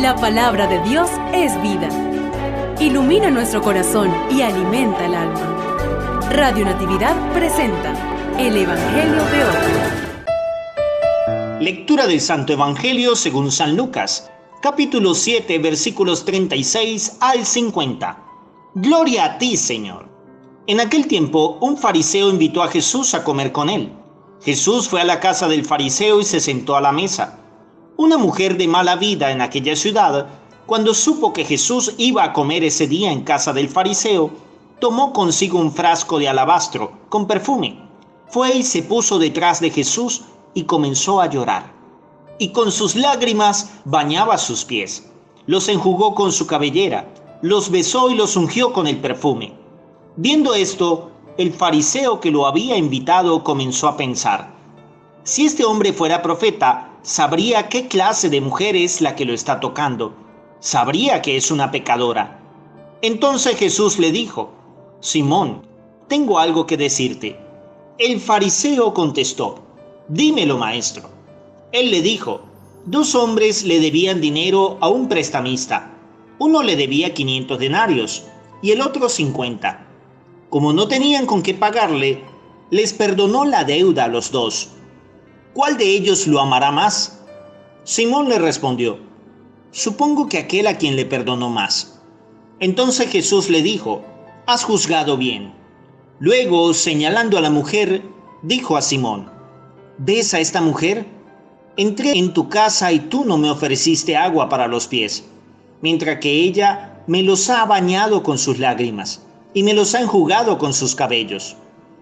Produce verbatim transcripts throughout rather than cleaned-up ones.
La palabra de Dios es vida. Ilumina nuestro corazón y alimenta el alma. Radio Natividad presenta el Evangelio de hoy. Lectura del Santo Evangelio según San Lucas, capítulo siete, versículos treinta y seis al cincuenta. Gloria a ti, Señor. En aquel tiempo, un fariseo invitó a Jesús a comer con él. Jesús fue a la casa del fariseo y se sentó a la mesa. Una mujer de mala vida en aquella ciudad, cuando supo que Jesús iba a comer ese día en casa del fariseo, tomó consigo un frasco de alabastro con perfume. Fue y se puso detrás de Jesús y comenzó a llorar. Y con sus lágrimas bañaba sus pies. Los enjugó con su cabellera, los besó y los ungió con el perfume. Viendo esto, el fariseo que lo había invitado comenzó a pensar: si este hombre fuera profeta, sabría qué clase de mujer es la que lo está tocando. Sabría que es una pecadora. Entonces Jesús le dijo: Simón, tengo algo que decirte. El fariseo contestó: dímelo, maestro. Él le dijo: dos hombres le debían dinero a un prestamista. Uno le debía quinientos denarios y el otro cincuenta. Como no tenían con qué pagarle, les perdonó la deuda a los dos. ¿Cuál de ellos lo amará más? Simón le respondió: supongo que aquel a quien le perdonó más. Entonces Jesús le dijo: has juzgado bien. Luego, señalando a la mujer, dijo a Simón: ¿ves a esta mujer? Entré en tu casa y tú no me ofreciste agua para los pies, mientras que ella me los ha bañado con sus lágrimas y me los ha enjugado con sus cabellos.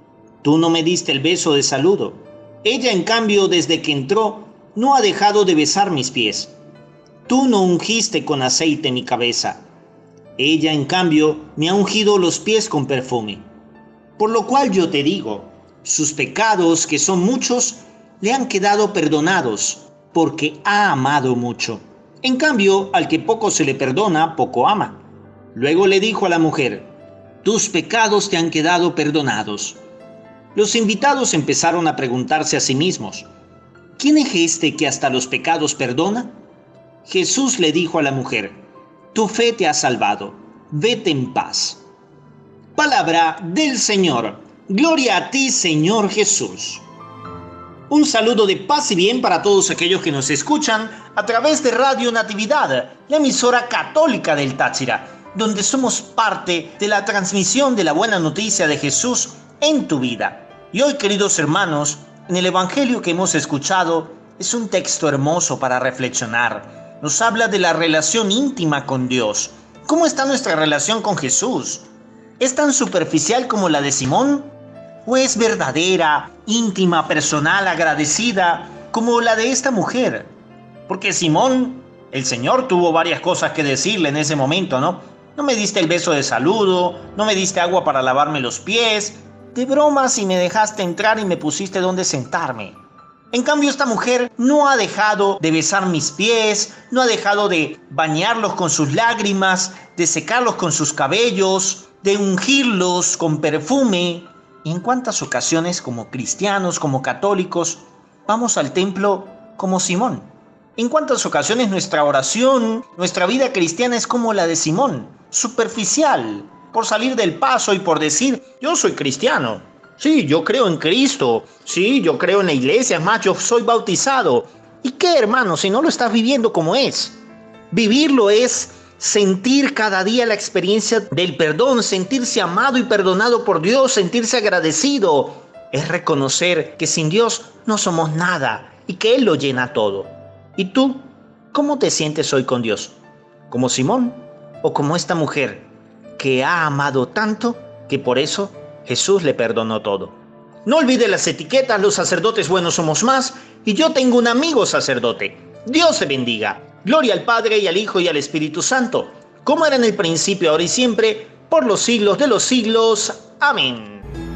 Tú no me diste el beso de saludo. Ella, en cambio, desde que entró, no ha dejado de besar mis pies. Tú no ungiste con aceite mi cabeza. Ella, en cambio, me ha ungido los pies con perfume. Por lo cual yo te digo, sus pecados, que son muchos, le han quedado perdonados, porque ha amado mucho. En cambio, al que poco se le perdona, poco ama. Luego le dijo a la mujer: tus pecados te han quedado perdonados. Los invitados empezaron a preguntarse a sí mismos: ¿quién es este que hasta los pecados perdona? Jesús le dijo a la mujer: tu fe te ha salvado, vete en paz. Palabra del Señor. Gloria a ti, Señor Jesús. Un saludo de paz y bien para todos aquellos que nos escuchan a través de Radio Natividad, la emisora católica del Táchira, donde somos parte de la transmisión de la buena noticia de Jesús en tu vida. Y hoy, queridos hermanos, en el Evangelio que hemos escuchado es un texto hermoso para reflexionar. Nos habla de la relación íntima con Dios. ¿Cómo está nuestra relación con Jesús? ¿Es tan superficial como la de Simón? ¿O es verdadera, íntima, personal, agradecida como la de esta mujer? Porque Simón, el Señor tuvo varias cosas que decirle en ese momento, ¿no? No me diste el beso de saludo, no me diste agua para lavarme los pies, de broma si me dejaste entrar y me pusiste donde sentarme. En cambio, esta mujer no ha dejado de besar mis pies, no ha dejado de bañarlos con sus lágrimas, de secarlos con sus cabellos, de ungirlos con perfume. ¿Y en cuántas ocasiones, como cristianos, como católicos, vamos al templo como Simón? ¿En cuántas ocasiones nuestra oración, nuestra vida cristiana es como la de Simón, superficial, por salir del paso y por decir: yo soy cristiano, sí, yo creo en Cristo, sí, yo creo en la iglesia, es más, yo soy bautizado? ¿Y qué, hermano, si no lo estás viviendo como es? Vivirlo es sentir cada día la experiencia del perdón, sentirse amado y perdonado por Dios, sentirse agradecido. Es reconocer que sin Dios no somos nada y que Él lo llena todo. ¿Y tú, cómo te sientes hoy con Dios? ¿Como Simón o como esta mujer que ha amado tanto que por eso Jesús le perdonó todo? No olvides las etiquetas: los sacerdotes buenos somos más, y yo tengo un amigo sacerdote. Dios te bendiga. Gloria al Padre, y al Hijo, y al Espíritu Santo, como era en el principio, ahora y siempre, por los siglos de los siglos. Amén.